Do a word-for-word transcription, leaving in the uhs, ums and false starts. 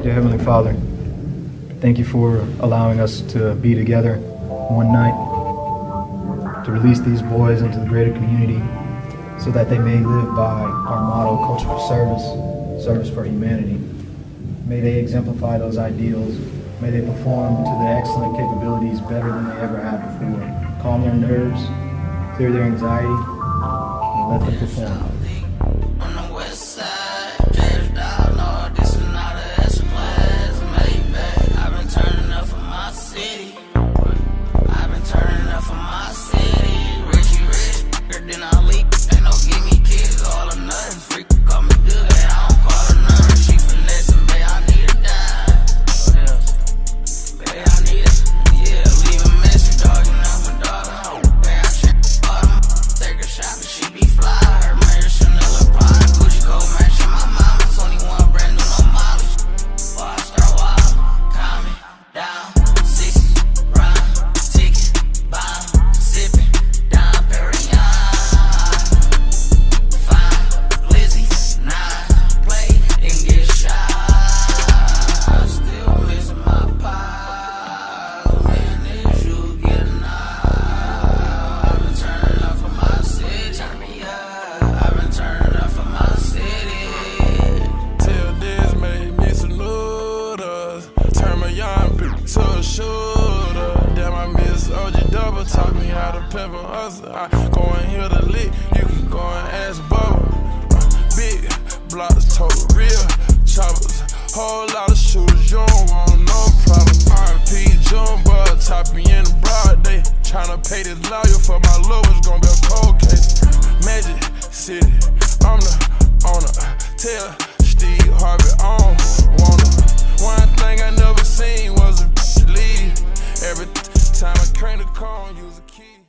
Dear Heavenly Father, thank you for allowing us to be together one night to release these boys into the greater community so that they may live by our motto, culture for service, service for humanity. May they exemplify those ideals. May they perform to their excellent capabilities better than they ever have before. Calm their nerves, clear their anxiety, and let them perform. Taught me how to pimp a hustle. I go and hear the lick, you can go and ask Bubba. Uh, big blocks, total real choppers. Whole lot of shooters, you don't want no problem. R P Jumbo, top me in the broad day. Tryna pay this lawyer for my love, it's gonna be a cold case. Magic City, I'm the owner. Tell Steve Harvey, I don't want her. One thing I never seen was a leave. Every time I crank the car, use a key.